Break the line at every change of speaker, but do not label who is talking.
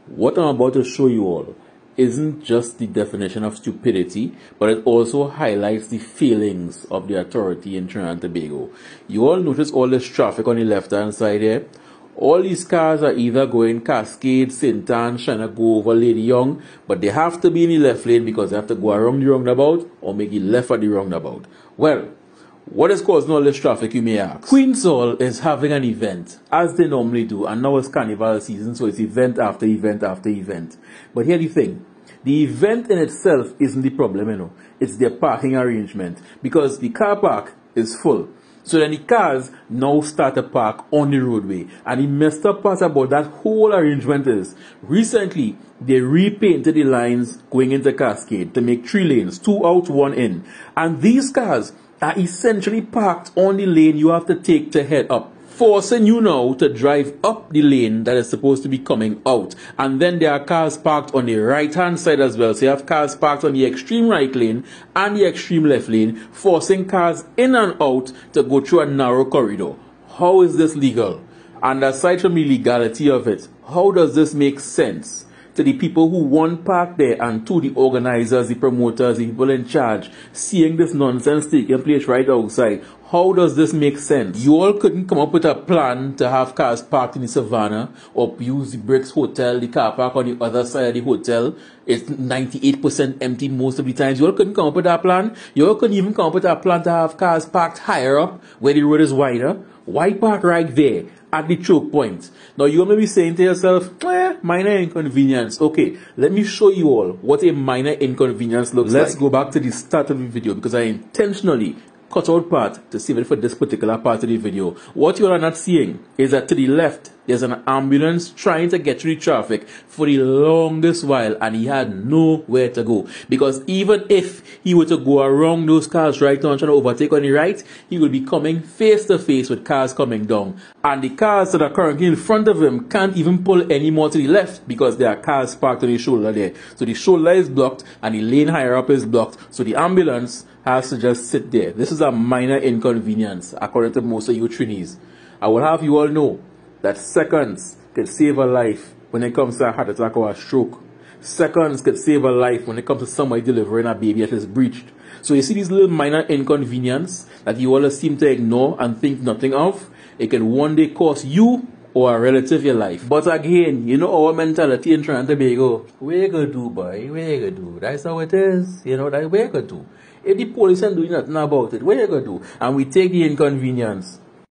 What I'm about to show you all isn't just the definition of stupidity, but it also highlights the failings of the authority in Trinidad and Tobago. You all notice all this traffic on the left-hand side here? All these cars are either going Cascade, St. Anne, trying to go over Lady Young, but they have to be in the left lane because they have to go around the roundabout or make it left at the roundabout. Well, what is causing all this traffic, you may ask? Queensall is having an event, as they normally do, and now it's carnival season, so it's event after event after event. But here's the thing, the event in itself isn't the problem, you know. It's their parking arrangement, because the car park is full. So then the cars now start to park on the roadway. And the messed up part about that whole arrangement is, recently, they repainted the lines going into Cascade to make 3 lanes, 2 out, 1 in. And these cars are essentially parked on the lane you have to take to head up, forcing you now to drive up the lane that is supposed to be coming out. And then there are cars parked on the right hand side as well. So you have cars parked on the extreme right lane and the extreme left lane, forcing cars in and out to go through a narrow corridor. How is this legal? And aside from the legality of it, how does this make sense to the people who want park there and to the organizers, the promoters, the people in charge, seeing this nonsense taking place right outside? How does this make sense? You all couldn't come up with a plan to have cars parked in the Savannah or use the Bricks Hotel, the car park on the other side of the hotel. It's 98% empty most of the times. You all couldn't come up with that plan. You all couldn't even come up with a plan to have cars parked higher up where the road is wider. Why park right there at the choke point? Now you may be saying to yourself, minor inconvenience. Okay, let me show you all what a minor inconvenience looks like. Let's go back to the start of the video because I intentionally cut out part to save it for this particular part of the video. What you are not seeing is that to the left, there's an ambulance trying to get through the traffic for the longest while, and he had nowhere to go. Because even if he were to go around those cars right now and trying to overtake on the right, he will be coming face to face with cars coming down. And the cars that are currently in front of him can't even pull any more to the left because there are cars parked on the shoulder there. So the shoulder is blocked and the lane higher up is blocked. So the ambulance has to just sit there. This is a minor inconvenience according to most of you Trinis. I will have you all know that seconds could save a life when it comes to a heart attack or a stroke. Seconds could save a life when it comes to somebody delivering a baby that is breached. So you see these little minor inconvenience that you all seem to ignore and think nothing of, it can one day cost you or a relative your life. But again, you know our mentality in Trinidad and Tobago, what you gonna do, boy? What you gonna do? That's how it is. You know, that's what you gonna do. If the police ain't doing nothing about it, what you gonna do? And we take the inconvenience.